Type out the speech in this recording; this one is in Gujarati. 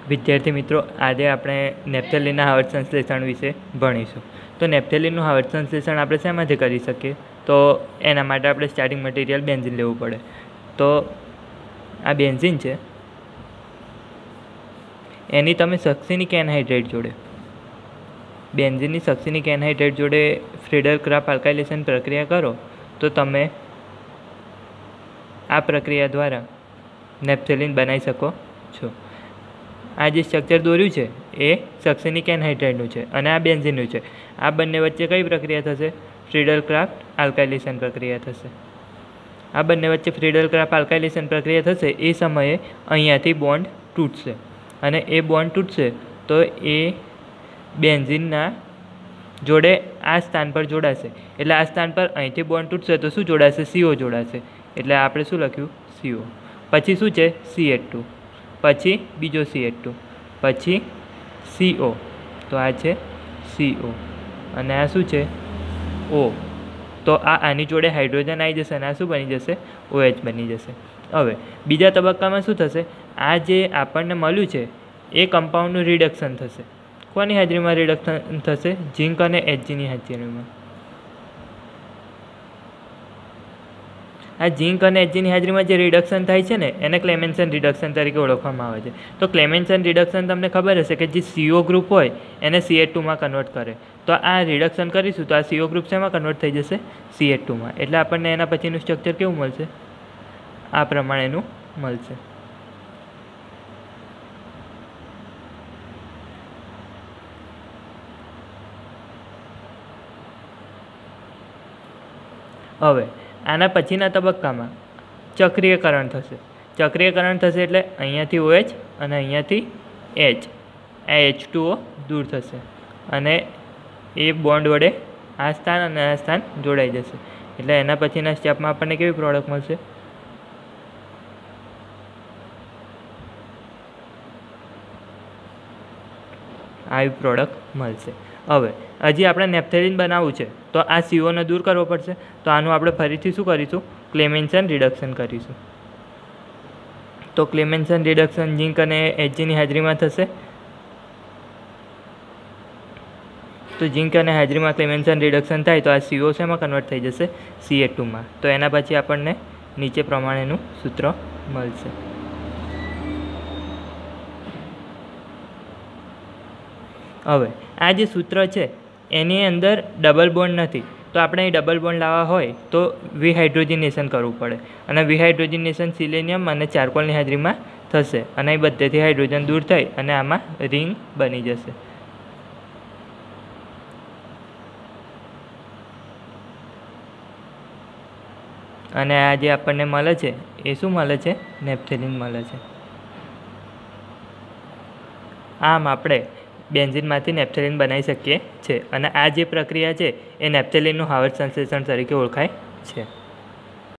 વિદ્યાર્થી મિત્રો, આજે આપણે નેપ્થેલિનના હાર્વર્ડ સંશ્લેષણ વિશે ભણીશું. તો નેપ્થેલિનનું હાર્વર્ડ સંશ્લેષણ આપણે શેમાંથી કરી શકીએ? તો એના માટે આપણે સ્ટાર્ટિંગ મટીરિયલ બેન્ઝીન લેવું પડે. તો આ બેન્ઝીન છે, એની તમે સક્સિનિક એનહાઇડ્રેટ જોડે બેન્ઝીનની સક્સિનિક એનહાઇડ્રેટ જોડે ફ્રીડલ-ક્રાફ્ટ આલ્કાઇલેશન પ્રક્રિયા કરો તો તમે આ પ્રક્રિયા દ્વારા નેપ્થેલિન બનાવી શકો છો. આ જે સ્ટ્રક્ચર દોર્યું છે એ સક્સિનિક એનહાઇડ્રેટનું છે અને આ બેન્ઝીનનું છે. આ બંને વચ્ચે કઈ પ્રક્રિયા થશે? ફ્રીડલ-ક્રાફ્ટ આલ્કાઇલેશન પ્રક્રિયા થશે. આ બંને વચ્ચે ફ્રીડલ-ક્રાફ્ટ આલ્કાઇલેશન પ્રક્રિયા થશે એ સમયે અહીંયાથી બોન્ડ તૂટશે અને એ બોન્ડ તૂટશે તો એ બેન્ઝીનના જોડે આ સ્થાન પર જોડાશે. એટલે આ સ્થાન પર અહીંથી બોન્ડ તૂટશે તો શું જોડાશે? CO જોડાશે. એટલે આપણે શું લખ્યું? CO. પછી શું છે? CH2. પછી બીજો CH2, પછી CO. તો આ છે CO અને આ શું છે? O. તો આની જોડે હાઇડ્રોજન આવી જશે અને આ શું બની જશે? OH બની જશે. હવે બીજા તબક્કામાં શું થશે? આ જે આપણને મળ્યું છે એ કમ્પાઉન્ડનું રિડક્શન થશે. કોની હાજરીમાં રિડક્શન થશે? ઝિંક અને Hgની હાજરીમાં. આ ઝિંક અને Hgની હાજરીમાં જે રિડક્શન થાય છે ને એને ક્લેમેન્સન રિડક્શન તરીકે ઓળખવામાં આવે છે. તો ક્લેમેન્સન રિડક્શન તમને ખબર હશે કે જે CO ગ્રુપ હોય એને CH2માં કન્વર્ટ કરે. તો આ રિડક્શન કરીશું તો આ CO ગ્રુપ શેમાં કન્વર્ટ થઈ જશે? CH2માં. એટલે આપણને એના પછીનું સ્ટ્રક્ચર કેવું મળશે? આ પ્રમાણેનું મળશે. હવે આના પછીના તબક્કામાં ચક્રીયકરણ થશે. ચક્રીયકરણ થશે એટલે અહીંયાથી OH અને અહીંયાથી H, આ H2O દૂર થશે અને એ બોન્ડ વડે આ સ્થાન અને આ સ્થાન જોડાઈ જશે. એટલે એના પછીના સ્ટેપમાં આપણને કેવી પ્રોડક્ટ મળશે? આવી પ્રોડક્ટ મળશે. હવે હજી આપણે નેપ્થેલિન બનાવવું છે તો આ COને દૂર કરવો પડશે. તો આનું આપણે ફરીથી શું કરીશું? ક્લેમેન્સન રિડક્શન કરીશું. તો ક્લેમેન્સન રિડક્શન ઝિંક અને Hgની હાજરીમાં થશે. તો ઝિંક અને હાજરીમાં ક્લેમેન્સન રિડક્શન થાય તો આ CO શેમાં કન્વર્ટ થઈ જશે? CH2માં. તો એના પછી આપણને નીચે પ્રમાણેનું સૂત્ર મળશે. હવે આ જે સૂત્ર છે એની અંદર ડબલ બોન્ડ નથી. તો આપણે એ ડબલ બોન્ડ લાવવા હોય તો વિહાઇડ્રોજિનેશન કરવું પડે અને વિહાઇડ્રોજિનેશન સિલેનિયમ અને ચારકોલની હાજરીમાં થશે અને એ બધેથી હાઇડ્રોજન દૂર થઈ અને આમાં રિંગ બની જશે. અને આ જે આપણને મળે છે એ શું મળે છે? નેપ્થેલિન મળે છે. આમ આપણે બેન્ઝીનમાંથી નેપ્થેલિન બનાવી શકીએ છીએ અને આ જે પ્રક્રિયા છે એ નેપ્થેલિનનું હાર્વર્ડ સંશ્લેષણ તરીકે ઓળખાય છે.